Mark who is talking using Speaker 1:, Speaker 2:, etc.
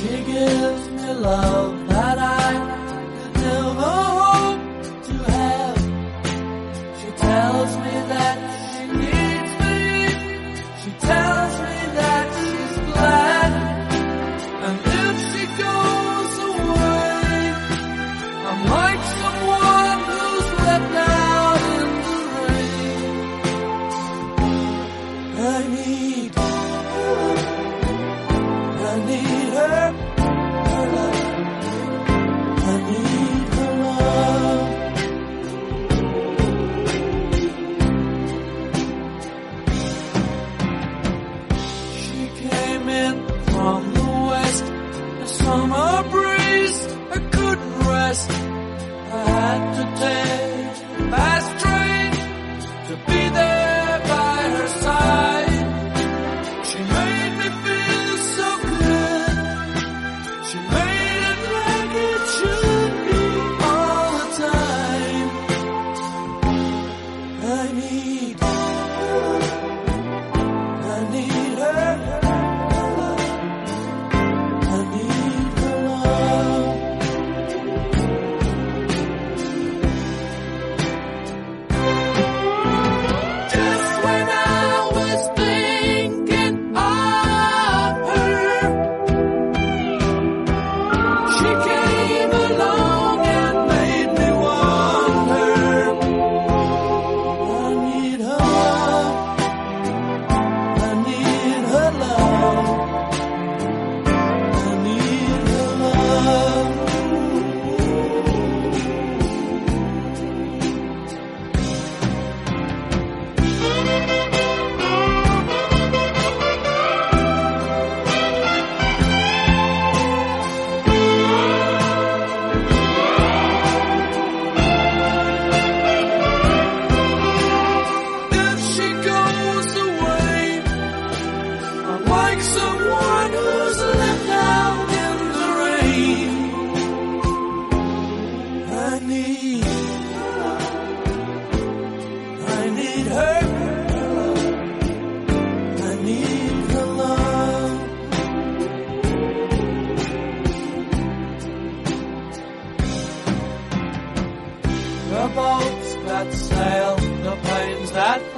Speaker 1: She gives me love that I could never hope to have. She tells me that she needs me. She tells me that she's glad. And if she goes away, I'm like someone who's left out in the rain. I need her love. I need her love. She came in from the west, a summer breeze, I couldn't rest. I had to take a fast train to be there by her side. She made me feel so good. She made it like it should be all the time. I need her. I need her love. I need her love. Just when I was thinking of her, she came along and made me want her. I need her love. I need her love. I need her love. If she goes away, I'm like someone who's left out in the rain. I need her love. I need her love. The boats that sail, the planes that